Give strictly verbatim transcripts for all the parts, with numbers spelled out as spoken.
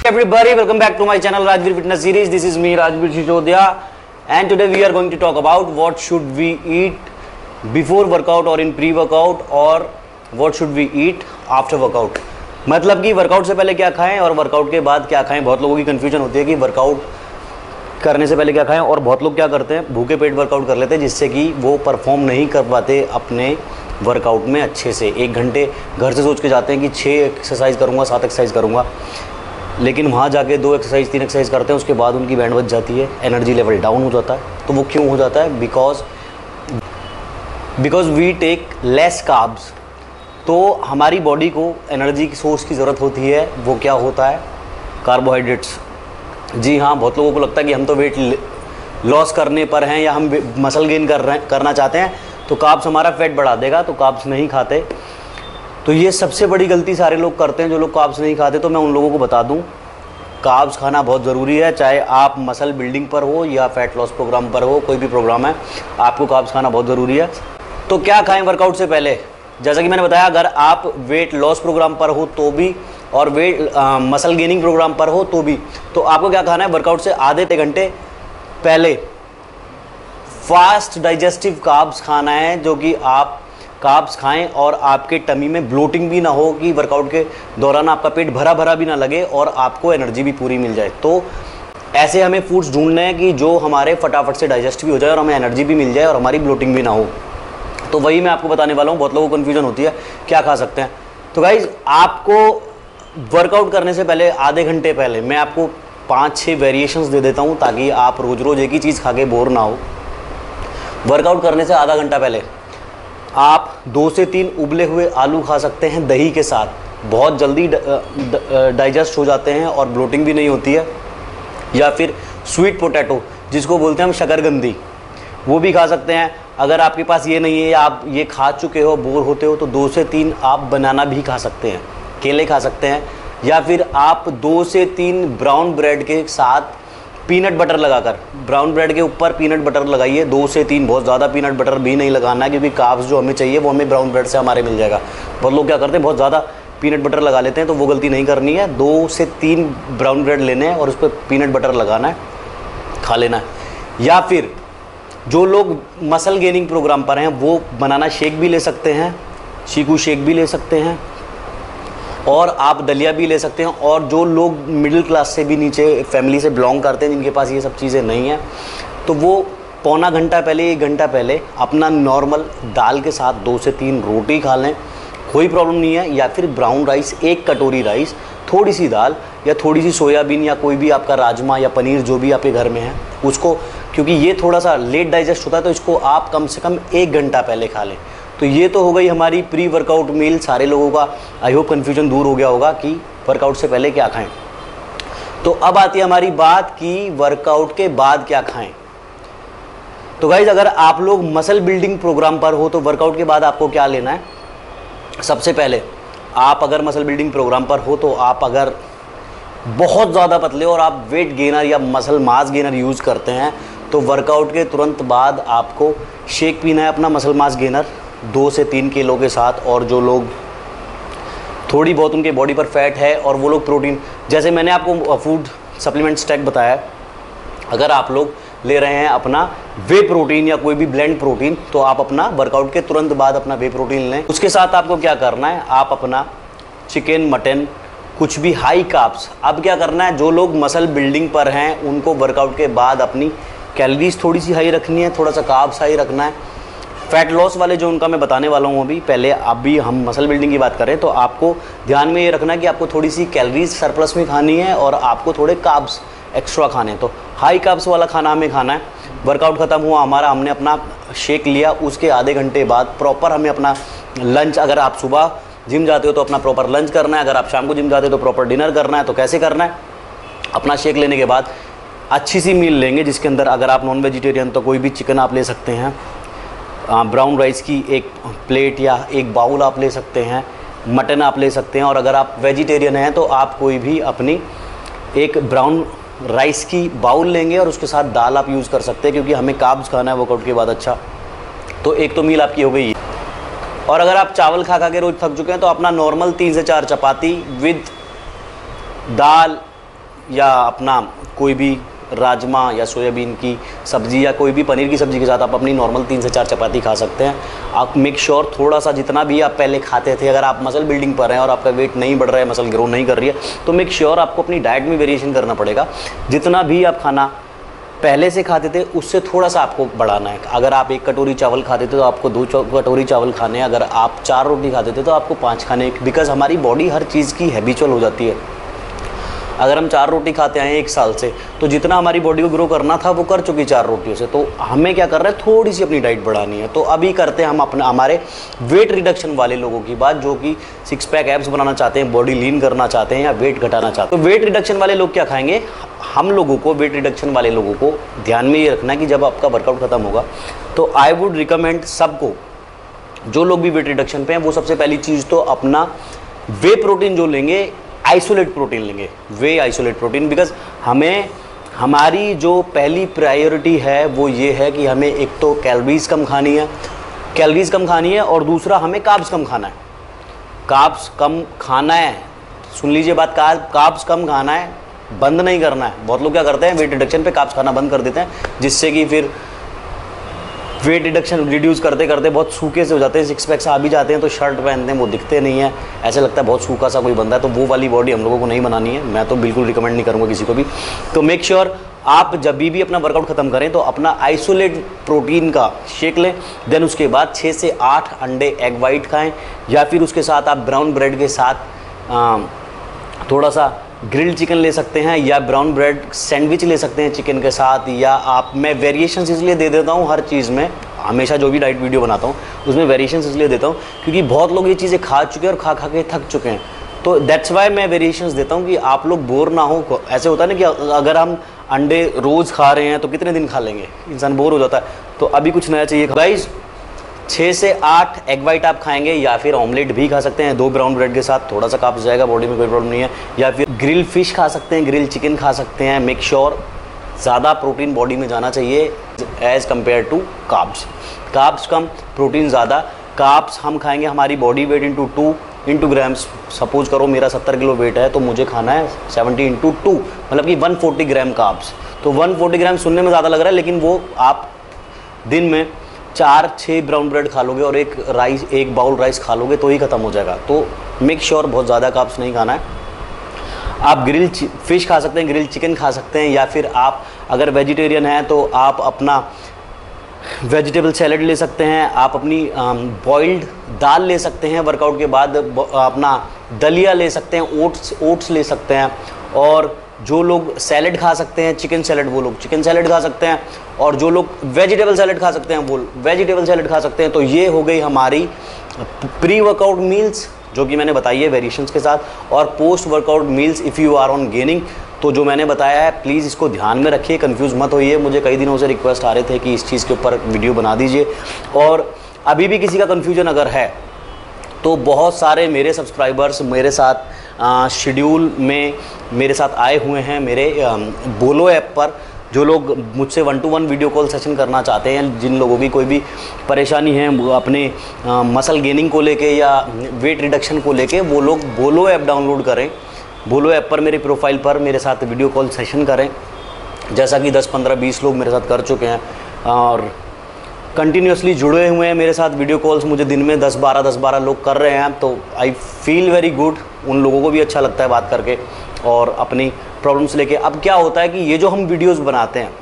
Everybody, welcome back to my channel Rajveer Fitness Series. This is me Rajveer Shisodia, and today we are going to talk about what should we eat before workout or in pre-workout, or what should we eat after workout. मतलब कि workout से पहले क्या खाएं और workout के बाद क्या खाएं. बहुत लोगों की कन्फ्यूजन होती है कि वर्कआउट करने से पहले क्या खाएं, और बहुत लोग क्या करते हैं, भूखे पेट वर्कआउट कर लेते हैं, जिससे कि वो परफॉर्म नहीं कर पाते अपने वर्कआउट में अच्छे से. एक घंटे घर से सोच के जाते हैं कि छः एक्सरसाइज करूँगा, सात एक्सरसाइज करूँगा, लेकिन वहाँ जाके दो एक्सरसाइज तीन एक्सरसाइज करते हैं, उसके बाद उनकी बैंड बच जाती है, एनर्जी लेवल डाउन हो जाता है. तो वो क्यों हो जाता है? Because because we take less carbs. तो हमारी बॉडी को एनर्जी की सोर्स की ज़रूरत होती है. वो क्या होता है? कार्बोहाइड्रेट्स. जी हाँ, बहुत लोगों को लगता है कि हम तो वेट लॉस करने पर हैं या हम मसल गेन कर रहे करना चाहते हैं, तो कार्ब्स हमारा फैट बढ़ा देगा, तो कार्ब्स नहीं खाते. तो ये सबसे बड़ी गलती सारे लोग करते हैं, जो लोग कार्ब्स नहीं खाते. तो मैं उन लोगों को बता दूं, कार्ब्स खाना बहुत ज़रूरी है. चाहे आप मसल बिल्डिंग पर हो या फैट लॉस प्रोग्राम पर हो, कोई भी प्रोग्राम है, आपको कार्ब्स खाना बहुत ज़रूरी है. तो क्या खाएं वर्कआउट से पहले? जैसा कि मैंने बताया, अगर आप वेट लॉस प्रोग्राम पर हो तो भी, और वेट आ, मसल गेनिंग प्रोग्राम पर हो तो भी, तो आपको क्या खाना है? वर्कआउट से आधे घंटे पहले फास्ट डाइजेस्टिव कार्ब्स खाना है, जो कि आप कार्ब्स खाएं और आपके टमी में ब्लोटिंग भी ना हो, कि वर्कआउट के दौरान आपका पेट भरा भरा भी ना लगे और आपको एनर्जी भी पूरी मिल जाए. तो ऐसे हमें फूड्स ढूंढने हैं कि जो हमारे फटाफट से डाइजेस्ट भी हो जाए और हमें एनर्जी भी मिल जाए और हमारी ब्लोटिंग भी ना हो. तो वही मैं आपको बताने वाला हूँ. बहुत लोगों को कन्फ्यूजन होती है क्या खा सकते हैं. तो गाइज, आपको वर्कआउट करने से पहले आधे घंटे पहले मैं आपको पाँच छः वेरिएशंस दे देता हूँ, ताकि आप रोज़ रोज़ एक ही चीज़ खा के बोर ना हो. वर्कआउट करने से आधा घंटा पहले आप दो से तीन उबले हुए आलू खा सकते हैं दही के साथ. बहुत जल्दी डाइजेस्ट हो जाते हैं और ब्लोटिंग भी नहीं होती है. या फिर स्वीट पोटैटो, जिसको बोलते हैं हम शकरकंदी, वो भी खा सकते हैं. अगर आपके पास ये नहीं है या आप ये खा चुके हो, बोर होते हो, तो दो से तीन आप बनाना भी खा सकते हैं, केले खा सकते हैं. या फिर आप दो से तीन ब्राउन ब्रेड के साथ पीनट बटर लगाकर, ब्राउन ब्रेड के ऊपर पीनट बटर लगाइए. दो से तीन, बहुत ज़्यादा पीनट बटर भी नहीं लगाना है, क्योंकि कार्ब्स जो हमें चाहिए वो हमें ब्राउन ब्रेड से हमारे मिल जाएगा. बहुत लोग क्या करते हैं, बहुत ज़्यादा पीनट बटर लगा लेते हैं. तो वो गलती नहीं करनी है. दो से तीन ब्राउन ब्रेड लेने हैं और उस पर पीनट बटर लगाना है, खा लेना है. या फिर जो लोग मसल गेनिंग प्रोग्राम पर हैं, वो बनाना शेक भी ले सकते हैं, चीकू शेक भी ले सकते हैं, और आप दलिया भी ले सकते हैं. और जो लोग मिडिल क्लास से भी नीचे फैमिली से बिलोंग करते हैं, जिनके पास ये सब चीज़ें नहीं हैं, तो वो पौना घंटा पहले, एक घंटा पहले अपना नॉर्मल दाल के साथ दो से तीन रोटी खा लें, कोई प्रॉब्लम नहीं है. या फिर ब्राउन राइस, एक कटोरी राइस, थोड़ी सी दाल या थोड़ी सी सोयाबीन या कोई भी आपका राजमा या पनीर जो भी आपके घर में है, उसको, क्योंकि ये थोड़ा सा लेट डाइजेस्ट होता है, तो इसको आप कम से कम एक घंटा पहले खा लें. तो ये तो हो गई हमारी प्री वर्कआउट मील. सारे लोगों का आई होप कन्फ्यूजन दूर हो गया होगा कि वर्कआउट से पहले क्या खाएं. तो अब आती है हमारी बात कि वर्कआउट के बाद क्या खाएं. तो गाइज, अगर आप लोग मसल बिल्डिंग प्रोग्राम पर हो, तो वर्कआउट के बाद आपको क्या लेना है? सबसे पहले, आप अगर मसल बिल्डिंग प्रोग्राम पर हो, तो आप अगर बहुत ज़्यादा पतले और आप वेट गेनर या मसल मास गेनर यूज़ करते हैं, तो वर्कआउट के तुरंत बाद आपको शेक पीना है, अपना मसल मास गेनर दो से तीन किलो के साथ. और जो लोग थोड़ी बहुत उनके बॉडी पर फैट है और वो लोग प्रोटीन, जैसे मैंने आपको फूड सप्लीमेंट स्टैक बताया, अगर आप लोग ले रहे हैं अपना वे प्रोटीन या कोई भी ब्लेंड प्रोटीन, तो आप अपना वर्कआउट के तुरंत बाद अपना वे प्रोटीन लें. उसके साथ आपको क्या करना है? आप अपना चिकन, मटन, कुछ भी हाई कार्ब्स. अब क्या करना है, जो लोग मसल बिल्डिंग पर हैं, उनको वर्कआउट के बाद अपनी कैलोरीज थोड़ी सी हाई रखनी है, थोड़ा सा कार्ब्स हाई रखना है. फैट लॉस वाले जो उनका मैं बताने वाला हूँ अभी, पहले अभी हम मसल बिल्डिंग की बात करें, तो आपको ध्यान में ये रखना है कि आपको थोड़ी सी कैलोरीज सरप्लस में खानी है और आपको थोड़े कार्ब्स एक्स्ट्रा खाने हैं. तो हाई कार्ब्स वाला खाना हमें खाना है. वर्कआउट ख़त्म हुआ हमारा, हमने अपना शेक लिया, उसके आधे घंटे बाद प्रॉपर हमें अपना लंच, अगर आप सुबह जिम जाते हो तो अपना प्रॉपर लंच करना है, अगर आप शाम को जिम जाते हो तो प्रॉपर डिनर करना है. तो कैसे करना है? अपना शेक लेने के बाद अच्छी सी मील लेंगे, जिसके अंदर, अगर आप नॉन वेजिटेरियन, तो कोई भी चिकन आप ले सकते हैं, ब्राउन राइस की एक प्लेट या एक बाउल आप ले सकते हैं, मटन आप ले सकते हैं. और अगर आप वेजिटेरियन हैं तो आप कोई भी अपनी एक ब्राउन राइस की बाउल लेंगे और उसके साथ दाल आप यूज़ कर सकते हैं, क्योंकि हमें कार्ब्स खाना है वर्कआउट के बाद. अच्छा, तो एक तो मील आपकी हो गई. और अगर आप चावल खा खा के रोज़ थक चुके हैं, तो अपना नॉर्मल तीन से चार चपाती विद दाल, या अपना कोई भी राजमा या सोयाबीन की सब्ज़ी या कोई भी पनीर की सब्ज़ी के साथ आप अपनी नॉर्मल तीन से चार चपाती खा सकते हैं। आप मेक श्योर थोड़ा सा जितना भी आप पहले खाते थे, अगर आप मसल बिल्डिंग पर हैं और आपका वेट नहीं बढ़ रहा है, मसल ग्रो नहीं कर रही है, तो मेक श्योर आपको अपनी डाइट में वेरिएशन करना पड़ेगा। जितना भी आप खाना पहले से खाते थे उससे थोड़ा सा आपको बढ़ाना है। अगर आप एक कटोरी चावल खाते थे तो आपको दो कटोरी चावल खाने हैं। अगर आप चार रोटी खाते थे तो आपको पाँच खाने, बिकॉज हमारी बॉडी हर चीज़ की हैबिचुअल हो जाती है। अगर हम चार रोटी खाते आए एक साल से, तो जितना हमारी बॉडी को ग्रो करना था वो कर चुकी चार रोटियों से। तो हमें क्या कर रहे हैं, थोड़ी सी अपनी डाइट बढ़ानी है। तो अभी करते हैं हम अपना हमारे वेट रिडक्शन वाले लोगों की बात, जो कि सिक्स पैक एब्स बनाना चाहते हैं, बॉडी लीन करना चाहते हैं या वेट घटाना चाहते हैं। तो वेट रिडक्शन वाले लोग क्या खाएंगे, हम लोगों को वेट रिडक्शन वाले लोगों को ध्यान में ये रखना है कि जब आपका वर्कआउट खत्म होगा तो आई वुड रिकमेंड सबको, जो लोग भी वेट रिडक्शन पे हैं, वो सबसे पहली चीज़ तो अपना वे प्रोटीन जो लेंगे, आइसोलेट प्रोटीन लेंगे, वे आइसोलेट प्रोटीन। बिकॉज हमें हमारी जो पहली प्रायोरिटी है वो ये है कि हमें एक तो कैलोरीज कम खानी है कैलोरीज कम खानी है और दूसरा हमें कार्ब्स कम खाना है। कार्ब्स कम खाना है, सुन लीजिए बात, कार्ब्स कम खाना है, बंद नहीं करना है। बहुत लोग क्या करते हैं, वेट रिडक्शन पे कार्ब्स खाना बंद कर देते हैं, जिससे कि फिर वेट रिडक्शन रिड्यूस करते करते बहुत सूखे से हो जाते हैं, सिक्स पैक्स आ भी जाते हैं तो शर्ट पहनते हैं वो दिखते नहीं है, ऐसे लगता है बहुत सूखा सा कोई बंदा है। तो वो वाली बॉडी हम लोगों को नहीं बनानी है, मैं तो बिल्कुल रिकमेंड नहीं करूँगा किसी को भी। तो मेक श्योर sure, आप जब भी, भी अपना वर्कआउट खत्म करें तो अपना आइसोलेट प्रोटीन का शेक लें। देन उसके बाद छः से आठ अंडे एग वाइट खाएँ, या फिर उसके साथ आप ब्राउन ब्रेड के साथ आ, थोड़ा सा ग्रिल्ड चिकन ले सकते हैं, या ब्राउन ब्रेड सैंडविच ले सकते हैं चिकन के साथ। या आप, मैं वेरिएशंस इसलिए दे देता हूँ हर चीज़ में, हमेशा जो भी डाइट वीडियो बनाता हूँ उसमें वेरिएशंस इसलिए देता हूँ क्योंकि बहुत लोग ये चीज़ें खा चुके हैं और खा खा के थक चुके हैं। तो दैट्स वाई मैं वेरिएशंस देता हूँ कि आप लोग बोर ना हो। ऐसे होता है ना कि अगर हम अंडे रोज़ खा रहे हैं तो कितने दिन खा लेंगे, इंसान बोर हो जाता है। तो अभी कुछ नया चाहिए गाइस। छः से आठ एग वाइट आप खाएंगे, या फिर ऑमलेट भी खा सकते हैं दो ब्राउन ब्रेड के साथ, थोड़ा सा काप जाएगा, बॉडी में कोई प्रॉब्लम नहीं है। या फिर ग्रिल फिश खा सकते हैं, ग्रिल चिकन खा सकते हैं। मेक श्योर ज़्यादा प्रोटीन बॉडी में जाना चाहिए as compare to carbs. Carbs कम, प्रोटीन ज़्यादा। कार्ब्स हम खाएंगे हमारी body weight into two into grams. Suppose करो मेरा सत्तर किलो वेट है तो मुझे खाना है सेवेंटी इंटू टू, मतलब कि वन फोर्टी ग्राम कार्ब्स। तो वन फोर्टी ग्राम सुनने में ज़्यादा लग रहा है, लेकिन वो आप दिन में चार छः ब्राउन ब्रेड खा लोगे और एक राइस, एक बाउल राइस खा लोगे तो ही ख़त्म हो जाएगा। तो मेक श्योर बहुत ज़्यादा कार्ब्स नहीं खाना है। आप ग्रिल फिश खा सकते हैं, ग्रिल चिकन खा सकते हैं, या फिर आप अगर वेजिटेरियन हैं तो आप अपना वेजिटेबल सैलेड ले सकते हैं। आप अपनी बॉइल्ड दाल ले सकते हैं वर्कआउट के बाद, अपना दलिया ले सकते हैं, ओट्स ओट्स ले सकते हैं। और जो लोग सैलेड खा सकते हैं, चिकन सैलेड, वो लोग चिकन सैलेड खा सकते हैं। और जो लोग वेजिटेबल सैलेड खा सकते हैं वो वेजिटेबल सैलेड खा सकते हैं। तो ये हो गई हमारी प्री वर्कआउट मील्स, जो कि मैंने बताई है वेरिएशंस के साथ। और post workout meals if you are on gaining, तो जो मैंने बताया है प्लीज़ इसको ध्यान में रखिए, कंफ्यूज मत होइए। मुझे कई दिनों से रिक्वेस्ट आ रहे थे कि इस चीज़ के ऊपर वीडियो बना दीजिए, और अभी भी किसी का कन्फ्यूजन अगर है तो बहुत सारे मेरे सब्सक्राइबर्स मेरे साथ शेड्यूल में मेरे साथ आए हुए हैं मेरे आ, बोलो ऐप पर, जो लोग मुझसे one to one video call session करना चाहते हैं, जिन लोगों की कोई भी परेशानी है अपने आ, मसल गेनिंग को लेके या वेट रिडक्शन को लेके, वो लोग बोलो ऐप डाउनलोड करें। बोलो ऐप पर मेरे प्रोफाइल पर मेरे साथ वीडियो कॉल सेशन करें, जैसा कि दस पंद्रह बीस लोग मेरे साथ कर चुके हैं और कंटिन्यूसली जुड़े हुए हैं मेरे साथ। वीडियो कॉल्स मुझे दिन में दस बारह दस बारह लोग कर रहे हैं, तो आई फील वेरी गुड। उन लोगों को भी अच्छा लगता है बात करके और अपनी प्रॉब्लम्स लेके। अब क्या होता है कि ये जो हम वीडियोस बनाते हैं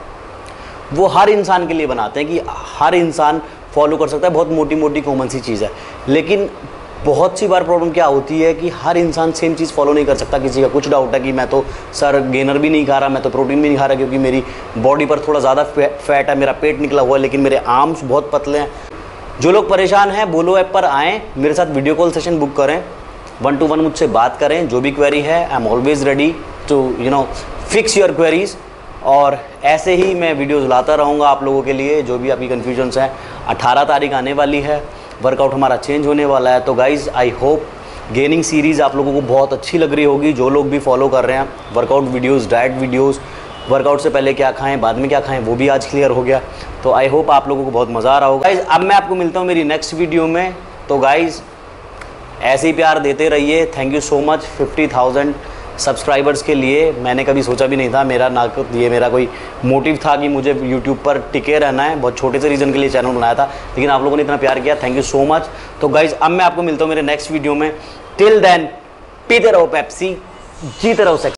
वो हर इंसान के लिए बनाते हैं कि हर इंसान फॉलो कर सकता है, बहुत मोटी मोटी कॉमन सी चीज़ है। लेकिन बहुत सी बार प्रॉब्लम क्या होती है कि हर इंसान सेम चीज़ फॉलो नहीं कर सकता। किसी का कुछ डाउट है कि मैं तो सर गेनर भी नहीं खा रहा, मैं तो प्रोटीन भी नहीं खा रहा क्योंकि मेरी बॉडी पर थोड़ा ज़्यादा फैट है, मेरा पेट निकला हुआ है, लेकिन मेरे आर्म्स बहुत पतले हैं। जो लोग परेशान हैं बोलो ऐप पर आएँ, मेरे साथ वीडियो कॉल सेशन बुक करें, वन टू वन मुझसे बात करें। जो भी क्वेरी है I am always ready to you know fix your queries. और ऐसे ही मैं वीडियोज़ लाता रहूँगा आप लोगों के लिए, जो भी आपकी कन्फ्यूजन्स हैं। अठारह तारीख आने वाली है, वर्कआउट हमारा चेंज होने वाला है। तो guys I hope gaining series आप लोगों को बहुत अच्छी लग रही होगी, जो लोग भी फॉलो कर रहे हैं workout videos, diet videos, workout से पहले क्या खाएं बाद में क्या खाएं, वो भी आज क्लियर हो गया। तो आई होप आप लोगों को बहुत मज़ा आ रहा होगा। गाइज़ अब मैं आपको मिलता हूँ मेरी नेक्स्ट वीडियो में। तो गाइज़ ऐसे ही प्यार देते रहिए। Thank you so much. Fifty thousand subscribers के लिए मैंने कभी सोचा भी नहीं था, मेरा ना ये मेरा कोई मोटिव था कि मुझे यूट्यूब पर टिके रहना है। बहुत छोटे से रीज़न के लिए चैनल बनाया था, लेकिन आप लोगों ने इतना प्यार किया, थैंक यू सो मच। तो गाइज अब मैं आपको मिलता हूँ मेरे नेक्स्ट वीडियो में। टिल देन पीते रहो पेप्सी, जीते रहो सेक्स।